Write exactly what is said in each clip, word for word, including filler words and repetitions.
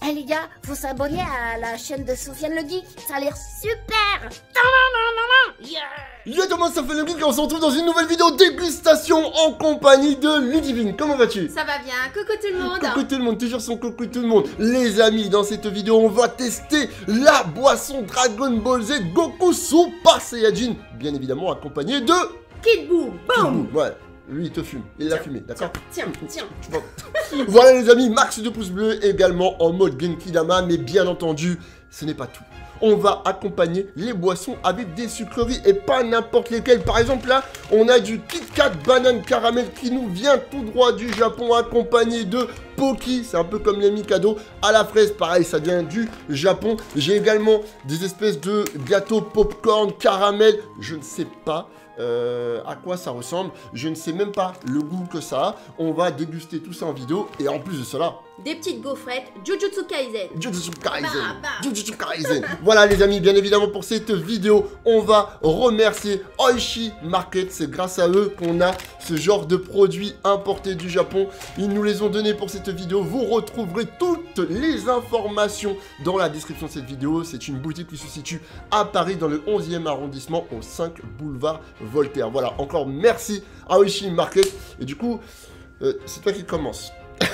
Eh les gars, faut s'abonner à la chaîne de Sofiane le Geek, ça a l'air super. Yeah. Yo tout le monde, ça fait le Geek et on se retrouve dans une nouvelle vidéo dégustation en compagnie de Ludivine. Comment vas-tu? Ça va bien, coucou tout le monde. Coucou tout le monde, toujours son coucou tout le monde. Les amis, dans cette vidéo, on va tester la boisson Dragon Ball Z Goku Super Saiyajin. Bien évidemment accompagné de... Kid Buu, boum. Kid Buu, ouais. Lui, il te fume. Il l'a fumé, d'accord? Tiens, tiens. Voilà les amis, max de pouces bleus, également en mode Genki Dama, mais bien entendu, ce n'est pas tout. On va accompagner les boissons avec des sucreries et pas n'importe lesquelles. Par exemple là, on a du Kit Kat banane caramel qui nous vient tout droit du Japon, accompagné de Pocky, c'est un peu comme les Mikado, à la fraise, pareil, ça vient du Japon. J'ai également des espèces de gâteaux popcorn caramel, je ne sais pas. Euh, à quoi ça ressemble, je ne sais même pas le goût que ça a. On va déguster tout ça en vidéo et en plus de cela, des petites gaufrettes Jujutsu Kaisen. Jujutsu Kaisen. Bah, bah. Jujutsu Kaisen. Voilà les amis, bien évidemment pour cette vidéo, on va remercier Oishi Market. C'est grâce à eux qu'on a ce genre de produits importés du Japon. Ils nous les ont donnés pour cette vidéo. Vous retrouverez toutes les informations dans la description de cette vidéo. C'est une boutique qui se situe à Paris dans le onzième arrondissement au cinq boulevard Voltaire. Voilà, encore merci à Oishi Market. Et du coup, euh, c'est toi qui commence.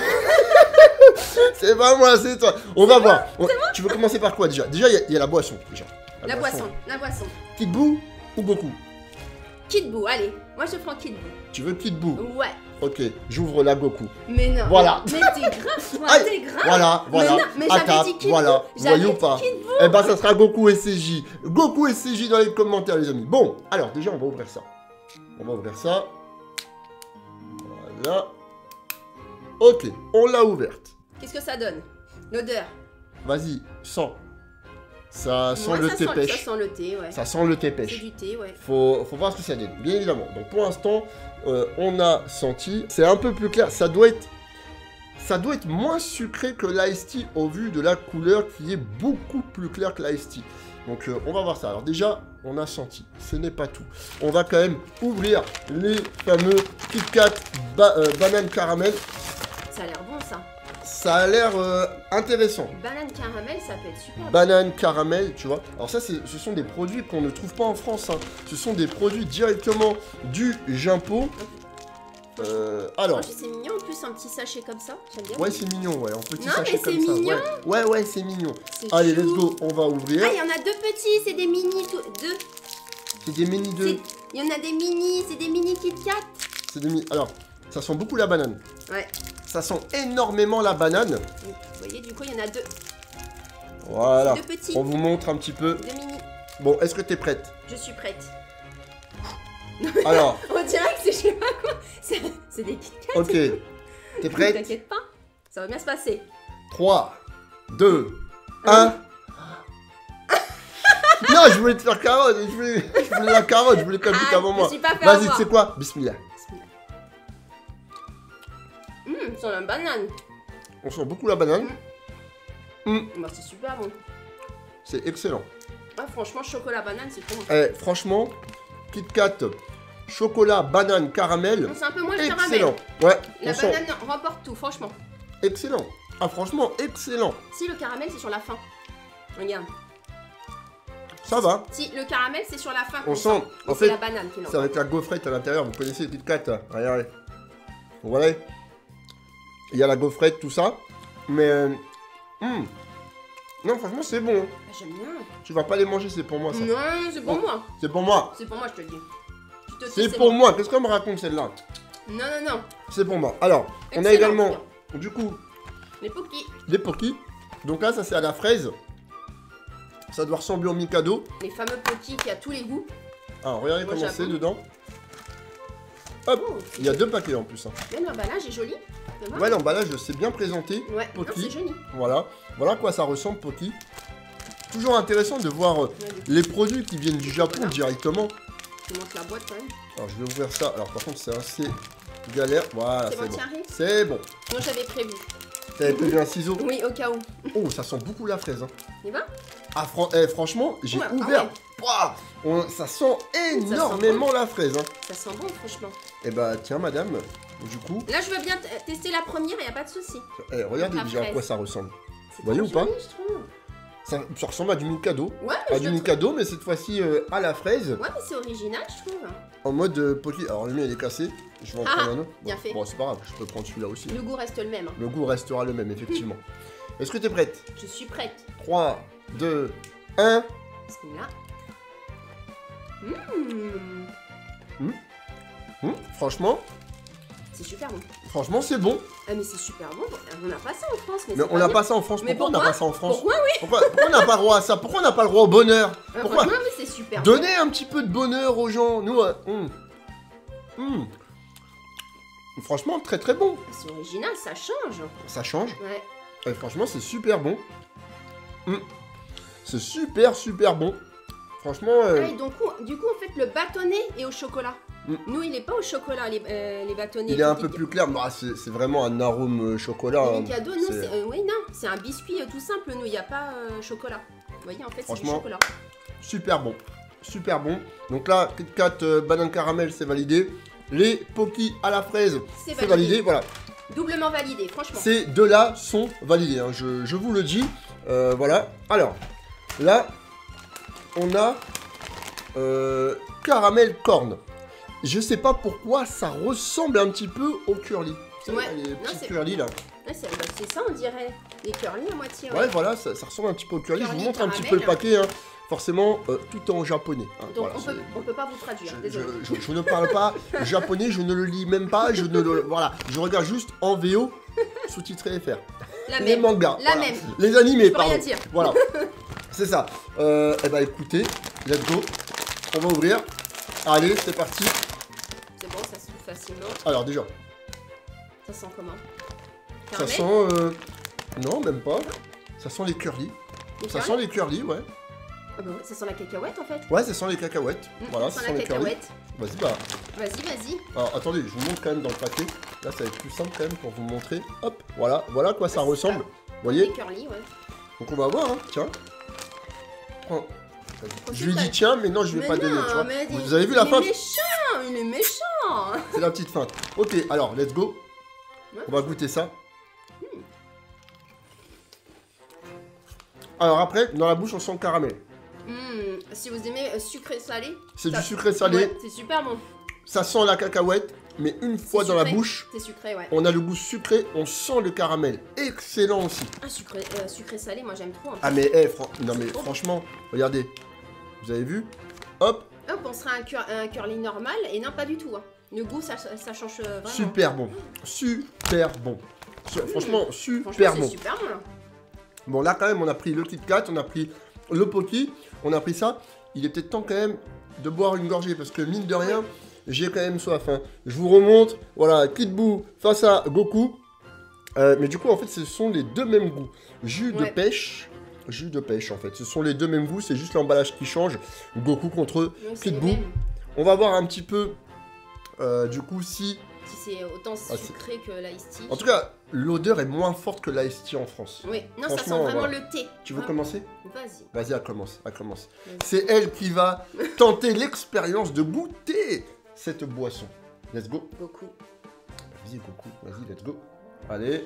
C'est pas moi, c'est toi. On va voir. On... Tu veux commencer par quoi déjà? Déjà, il y, y a la boisson. Déjà. La, la boisson. boisson, la boisson. Kid Buu ou Goku? Kid Buu, allez. Moi, je prends Kid Buu. Tu veux Kid Buu? Ouais. Ok, j'ouvre la Goku. Mais non. Voilà. Mais t'es grave, toi, t'es grave. Voilà, voilà. Mais non, mais j'avais dit Kid voilà. Buu. Voyez ou pas? Eh ben, ça sera Goku et C J. Goku et C J dans les commentaires, les amis. Bon, alors déjà, on va ouvrir ça. On va ouvrir ça. Voilà. Ok, on l'a ouverte. Qu'est-ce que ça donne? L'odeur. Vas-y, sens. Ça sent ouais, le ça thé sent, pêche. Ça sent le thé, ouais. Ça sent le thé pêche. C'est du thé, ouais. Faut, faut voir ce que ça donne, bien évidemment. Donc pour l'instant, euh, on a senti. C'est un peu plus clair. Ça doit être, ça doit être moins sucré que l'Ice Tea au vu de la couleur qui est beaucoup plus claire que l'Ice Tea. Donc euh, on va voir ça. Alors déjà, on a senti. Ce n'est pas tout. On va quand même ouvrir les fameux Kit Kat ba euh, banane caramel. Ça a l'air bon ça. Ça a l'air euh, intéressant. Banane caramel, ça peut être super. Banane caramel, tu vois. Alors ça, ce sont des produits qu'on ne trouve pas en France. Hein. Ce sont des produits directement du Japon. Euh, alors. C'est mignon en plus, un petit sachet comme ça. J'aime bien. Ouais, c'est mignon, ouais. Un petit non, sachet mais comme ça. Mignon. Ouais, ouais, ouais c'est mignon. Allez, let's go. On va ouvrir. Ah, il y en a deux petits, c'est des mini. Tout... Deux. C'est des mini deux. Il y en a des mini, c'est des mini Kit Kat. C'est des mini. Alors, ça sent beaucoup la banane. Ouais. Ça sent énormément la banane. Vous voyez, du coup, il y en a deux. Voilà. Deux petits. On vous montre un petit peu. Deux mini. Bon, est-ce que t'es prête? Je suis prête. Alors. On dirait que c'est je sais pas quoi. C'est des Kit Kat. Ok. T'es prête? T'inquiète pas. Ça va bien se passer. trois, deux, un. Non, je voulais te faire carotte. Je voulais, je voulais la carotte. Je voulais qu'elle goûte ah, avant moi. Vas-y, tu sais quoi? Bismillah. Hum, mmh, ça sent la banane. On sent beaucoup la banane. Mmh. Mmh. Bah, c'est super bon. C'est excellent. Ah, franchement, chocolat banane, c'est trop bon. Eh, franchement, Kit Kat, chocolat, banane, caramel. C'est un peu moins le excellent. caramel. Ouais. La on banane sent... remporte tout, franchement. Excellent. Ah, franchement, excellent. Si, le caramel, c'est sur la fin. Regarde. Ça va. Si, le caramel, c'est sur la fin. On sent. En fait, fait, la banane qui c'est avec la gaufrette à l'intérieur. Vous connaissez le Kit Kat, là. Regardez. Voilà. Il y a la gaufrette, tout ça. Mais. Euh, mm. Non, franchement, c'est bon. Ah, j'aime bien. Tu vas pas les manger, c'est pour moi, ça. Non, c'est pour oh, moi. C'est pour moi. C'est pour moi, je te le dis. C'est pour bon. moi. Qu'est-ce qu'on me raconte, celle-là? Non, non, non. C'est pour moi. Alors, excellent. On a également, du coup, les Pocky. Les Pocky. Donc là, ça, c'est à la fraise. Ça doit ressembler au Mikado. Les fameux Pocky qui a tous les goûts. Alors, regardez comment c'est dedans. Hop, oh, il y a deux paquets en plus. Hein. Même l'emballage est joli. Ouais, l'emballage, c'est bien présenté. Ouais, c'est joli. Voilà, voilà à quoi ça ressemble, Pocky. Toujours intéressant de voir euh, les produits qui viennent du Japon voilà. directement. Je montre la boîte quand même. Alors, je vais ouvrir ça. Alors, par contre, c'est assez galère. Voilà, c'est bon. C'est bon. Moi, j'avais prévu. T'avais prévu un ciseau? Oui, au cas où. Oh, ça sent beaucoup la fraise. Hein. Il va? Ah, fran eh, franchement, j'ai ouais, ouvert. Ah ouais. Wow, on, ça sent énormément ça sent bon. la fraise. Hein. Ça sent bon, franchement. Eh bah, tiens, madame, du coup. Là, je veux bien tester la première, il n'y a pas de souci. Eh, regardez déjà à quoi ça ressemble. C'est voyez trop ou pas? joli, je trouve. Ça, ça ressemble à du Mikado. Ouais, À mais du je le Mikado, mais cette fois-ci euh, à la fraise, trouve- Ouais, mais c'est original, je trouve. en mode euh, pocky. Alors le mien il est cassé, je vais en Ah, prendre un autre. bien Bon, fait. Bon, c'est pas grave, je peux prendre celui-là aussi. Le goût reste le même. hein. Le goût restera le même, effectivement. Est-ce que t'es prête? Je suis prête. trois, deux, un. Bismillah. Mmh. Hmm, franchement, C'est super bon. franchement c'est bon. Ah, mais c'est super bon. On n'a pas ça en France. Mais, Mais c'est on n'a bien. pas ça en France. Mais Pourquoi on n'a pourquoi pas ça en France? Pourquoi, oui Pourquoi, pourquoi on n'a pas le droit à ça? Pourquoi on n'a pas le droit au bonheur? Euh, Pourquoi? franchement, mais c'est super bon. Donnez un petit peu de bonheur aux gens. Nous, euh, hum. Hum. Franchement, très très bon. C'est original, ça change. Ça change. Ouais. Et franchement, c'est super bon. Hum. C'est super super bon. Franchement, euh, Ah, et donc, du coup, en fait, le bâtonnet est au chocolat. Mm. Nous, il est pas au chocolat, les, euh, les bâtonnets. il est un Les- peu plus clair. Bah, c'est c'est vraiment un arôme euh, chocolat. Les hein. Mikado, nous, C'est- c'est. euh, oui, non, c'est un biscuit euh, tout simple, nous, il n'y a pas euh, chocolat. Vous voyez, en fait, c'est du Franchement, chocolat. Super bon. Super bon. Donc là, Kit Kat euh, banane caramel, c'est validé. Les Pocky à la fraise, C'est c'est validé. validé. Voilà. Doublement validé, franchement. Ces deux-là sont validés, hein, je, je vous le dis. Euh, voilà. Alors, là, on a euh, caramel corn. Je sais pas pourquoi ça ressemble un petit peu au curly. Vous savez, Ouais. les Non, petits c'est- curly là. Ouais, c'est bah, c'est ça, on dirait. Les curly à moitié. Ouais, voilà, ça, ça ressemble un petit peu au curly. Je vous Curly montre un petit caramel. peu le paquet. Hein. Forcément, euh, tout en japonais. hein. Donc, Voilà, on, peut, c'est- on peut pas vous traduire, Je, désolé. je- je- je ne parle pas japonais, je ne le lis même pas, je ne le... Voilà, je regarde juste en V O, sous-titré F R. La Les même. mangas, La voilà. même. Les animés, Je peux pardon. rien dire. Voilà, c'est ça. Euh, eh ben écoutez, let's go. On va ouvrir. Allez, c'est parti. C'est bon, ça se trouve facilement. Alors déjà, Ça sent comment? ça Caramel sent... euh, Non, même pas. Ça sent les curly. Les Ça curly sent les curly, ouais. Ah bah ouais, ça sent la cacahuète en fait. Ouais, ça sent les cacahuètes. Mm, Voilà, ça ça sent sent la les curly. cacahuète. Vas-y, bah... Vas-y, vas-y. Alors attendez, je vous montre quand même dans le paquet. Là, ça va être plus simple quand même pour vous montrer. Hop, voilà, voilà à quoi ça Ouais, c'est ressemble. ça. Vous voyez? Les curly, ouais. Donc on va voir, hein. Tiens. Prends. Faut Je lui que dis ça- tiens, mais non, je vais Mais pas donner, non, tu vois. mais Vous il- avez vu la il feinte? est méchant, il est méchant. C'est la petite feinte. Ok, alors, let's go. Ouais. On va goûter ça. Alors après, dans la bouche, on sent le caramel. Hmm, si vous aimez euh, sucré salé. C'est ça- du sucré salé. Ouais, c'est super bon. Ça sent la cacahuète, mais une fois dans la sucré. bouche, C'est sucré, ouais. on a le goût sucré, on sent le caramel. Excellent aussi. Ah, sucré, euh, sucré salé, moi j'aime trop. En fait. Ah mais, eh, fran- non mais C'est trop bon. franchement, regardez. Vous avez vu? Hop, Hop, on sera un, cur- un curly normal et non, pas du tout. hein. Le goût, ça, ça change euh, vraiment. super bon. Super bon. Su- Franchement, Franchement, super c'est bon. super bon là. Bon, là, quand même, on a pris le Kit Kat, on a pris le Pocky, on a pris ça. Il est peut-être temps, quand même, de boire une gorgée, parce que, mine de rien, j'ai quand même soif. hein. Je vous remonte, voilà, Kid Buu face à Goku. Euh, mais du coup, en fait, ce sont les deux mêmes goûts. Jus de Ouais. pêche, jus de pêche, en fait. Ce sont les deux mêmes goûts, c'est juste l'emballage qui change. Goku contre Ouais, c'est Kid les Buu. mêmes. On va voir un petit peu, euh, du coup, si... Si c'est autant Ah, c'est- sucré que l'ice tea. En tout cas, l'odeur est moins forte que l'ice tea en France. Oui, non, ça sent franchement, vraiment voilà. le thé. Tu veux Hein. commencer? Vas-y. Vas-y, elle commence, elle commence. Vas-y. C'est elle qui va tenter l'expérience de goûter cette boisson. Let's go. Beaucoup. Vas-y, Goku, vas-y, let's go. Allez,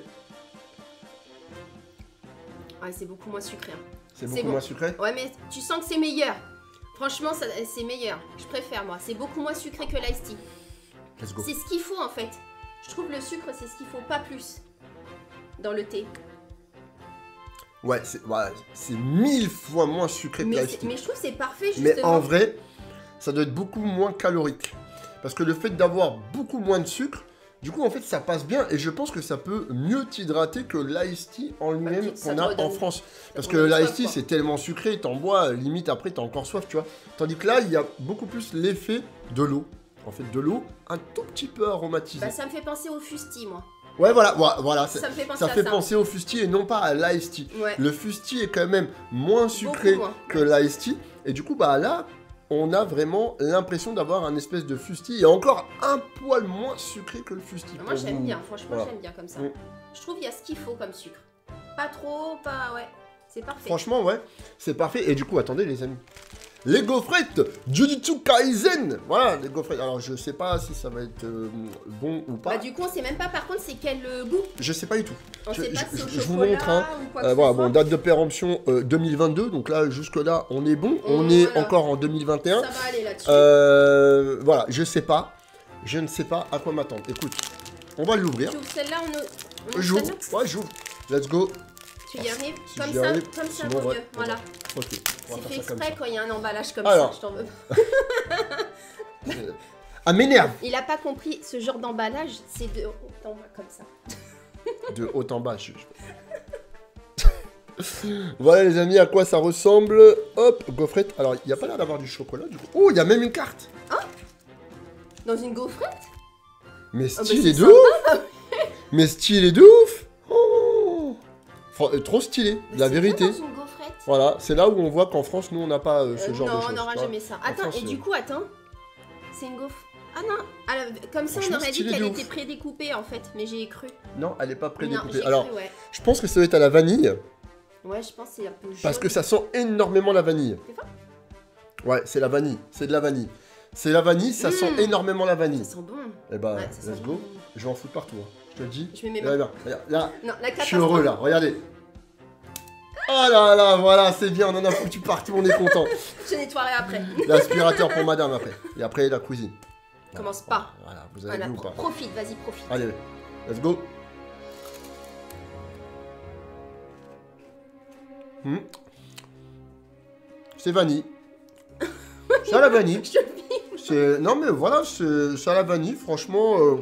Ouais, c'est beaucoup moins sucré. hein. c'est C'est beaucoup bon. moins sucré. Ouais, mais tu sens que c'est meilleur. Franchement, ça- c'est meilleur. Je préfère, moi. C'est beaucoup moins sucré que l'ice tea. Let's go. C'est ce qu'il faut, en fait. Je trouve le sucre, c'est ce qu'il faut, pas plus. Dans le thé. Ouais, c'est voilà, c'est mille fois moins sucré que Mais, l'ice c'est- tea. mais je trouve que c'est parfait, Mais justement. en vrai, ça doit être beaucoup moins calorique. Parce que le fait d'avoir beaucoup moins de sucre, du coup, en fait, ça passe bien. Et je pense que ça peut mieux t'hydrater que l'ice tea en lui-même ça qu'on te a redonne- en France. Parce te que redonne l'ice soif, tea, quoi. c'est tellement sucré, t'en bois, limite après, t'as encore soif, tu vois. Tandis que là, il y a beaucoup plus l'effet de l'eau. En fait, de l'eau un tout petit peu aromatisée. Bah, ça me fait penser au fusti, moi. Ouais, voilà, voilà, voilà, c'est- Ça me fait penser ça à fait ça. penser au fusti et non pas à l'ice tea. Ouais. Le fusti est quand même moins sucré moins. que l'ice tea. Et du coup, bah là, on a vraiment l'impression d'avoir un espèce de fusti et encore un poil moins sucré que le fusti. Moi, pour j'aime vous. bien. Franchement, Voilà. j'aime bien comme ça. Mm. Je trouve qu'il y a ce qu'il faut comme sucre. Pas trop, pas... Ouais. C'est parfait. Franchement, ouais, c'est parfait. Et du coup, attendez, les amis. les gaufrettes Jujutsu Kaisen. Voilà, les gaufrettes. Alors, je sais pas si ça va être euh, bon ou pas. Bah, du coup, on sait même pas par contre c'est quel euh, goût. Je sais pas du tout. On Je, sait pas je- si c'est au je vous chocolat montre, hein. ou quoi Euh, que voilà, ce bon, soit. date de péremption euh, deux mille vingt-deux. Donc là, jusque-là, on est bon. On Mmh, est voilà. encore en deux mille vingt et un. Ça va aller là-dessus. Euh, voilà, je sais pas. Je ne sais pas à quoi m'attendre. Écoute, on va l'ouvrir. Tu ouvres celle-là, on ouvre- on ouvre J'ouvre. celle-là Ouais, j'ouvre. Let's go. Tu y arrives Si Comme j'y ça, arrive, comme ça, sinon, mon ouais, vieux. on va- Voilà. Ok, on va C'est faire fait ça comme exprès ça. quand il y a un emballage comme Alors. ça, je t'en veux. Euh, Ah, m'énerve. Il a pas compris ce genre d'emballage, c'est de haut en bas comme ça. De haut en bas. je- je- Voilà les amis à quoi ça ressemble. Hop, gaufrette. Alors il n'y a pas l'air d'avoir du chocolat du coup. Oh, il y a même une carte. Dans une gaufrette. Mais Ah, bah, stylé c'est de ouf. Mais stylé de ouf. Oh. Fran- euh, Trop stylé, Mais la c'est vérité. quoi dans une gaufrette Voilà, c'est là où on voit qu'en France nous on n'a pas euh, ce Euh, genre non, de choses. on n'aura tu vois. jamais ça. Attends, France, et euh, du coup, attends. C'est une gaufre. Ah non, ah, la- comme ça on Franchement, aurait dit stylé qu'elle de était ouf. prédécoupée en fait, mais j'ai cru. Non, elle est pas Non, prédécoupée. j'ai Alors, cru, ouais. je pense que ça va être à la vanille. Ouais, je pense que c'est un peu jaune. Parce que ça sent énormément la vanille. C'est ça Ouais, c'est la vanille. C'est de la vanille. C'est la vanille, ça sent Mmh. énormément la vanille. Ça sent bon. Eh bah, Ouais, ça sent let's bon. go. Je vais en foutre partout. hein. Je te le dis. Je mets mes Là, mains. là, regarde, là, Non, la je suis catastrophe. heureux là, regardez. Oh là là, voilà, c'est bien, on en a foutu partout, on est content. Je nettoierai après. L'aspirateur pour madame après. Et après, la cuisine. Commence Voilà, pas. Voilà, vous avez Voilà, vu ou pas? profite, vas-y, profite. Allez, let's go. Hmm. C'est vanille. C'est à la vanille. Je le vis. C'est... Non mais voilà, c'est c'est à la vanille, franchement... euh,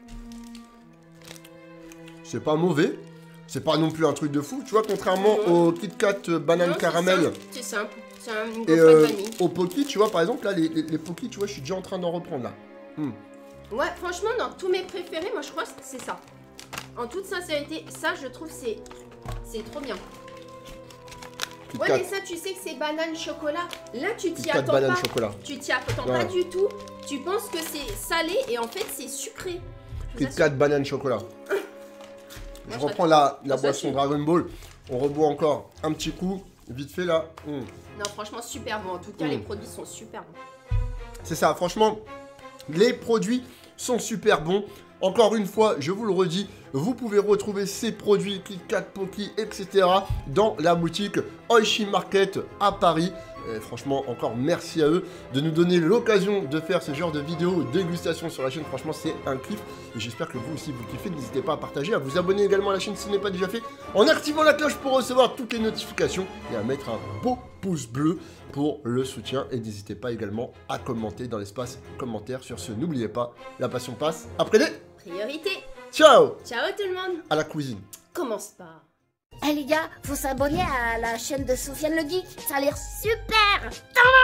C'est pas mauvais. C'est pas non plus un truc de fou, tu vois, contrairement Non. au Kit Kat euh, banane Non, c'est caramel simple, C'est simple. C'est un- une et gaufrette euh, vanille. au Pocky, tu vois, par exemple, là, les, les, les Pocky, tu vois, je suis déjà en train d'en reprendre, là. Hmm. Ouais, franchement, dans tous mes préférés, moi je crois que c'est ça. En toute sincérité, ça je trouve c'est c'est trop bien. Kit Ouais, Kat, mais ça tu sais que c'est banane chocolat. Là tu Kit t'y Kat attends banane pas. chocolat. Tu t'y attends Ouais. pas du tout. Tu penses que c'est salé et en fait c'est sucré. Je vous Kit Kat banane chocolat. Moi, Je je reprends la, la Ça, boisson tu- Dragon Ball. On reboit encore un petit coup, vite fait là. Hmm. Non, franchement, super bon. En tout cas, Mm. les produits sont super bons. C'est ça, franchement, les produits sont super bons. Encore une fois, je vous le redis, vous pouvez retrouver ces produits Kit Kat, Pocky, et cetera dans la boutique Oishi Market à Paris. Et franchement, encore merci à eux de nous donner l'occasion de faire ce genre de vidéos dégustation sur la chaîne. Franchement, c'est un kiff. Et j'espère que vous aussi, vous kiffez. N'hésitez pas à partager, à vous abonner également à la chaîne si ce n'est pas déjà fait, en activant la cloche pour recevoir toutes les notifications et à mettre un beau pouce bleu pour le soutien. Et n'hésitez pas également à commenter dans l'espace commentaire. Sur ce, n'oubliez pas, la passion passe après les... Priorité. Ciao Ciao tout le monde. à la cuisine. Commence pas. Eh les gars, faut s'abonner à la chaîne de Sofiane le Geek, ça a l'air super.